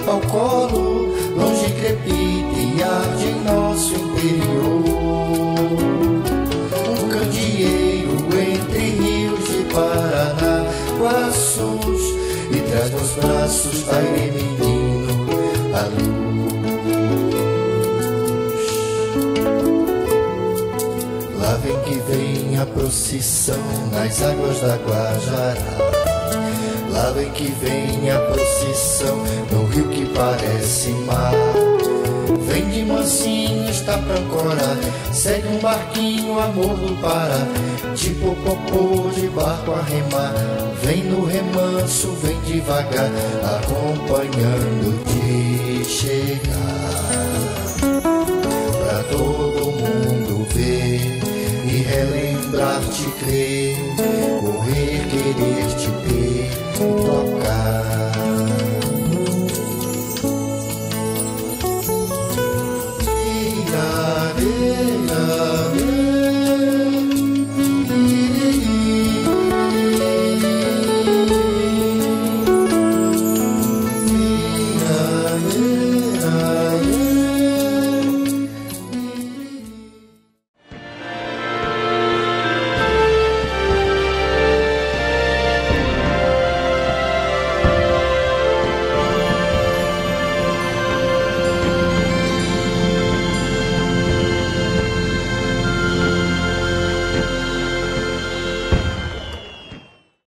ao colo, longe crepita e arde em nosso interior. Um candeeiro entre rios de Paraná, Guaçus, e traz nos braços, Tairê menino, a luz. Lá vem que vem a procissão nas águas da Guajará. Lá vem que vem a procissão no rio que parece mar. Vem de mansinho, está pra ancorar, segue um barquinho, amor do Pará, tipo popô de barco a remar. Vem no remanso, vem devagar, acompanhando de chegar, pra todo mundo ver e relembrar-te crer.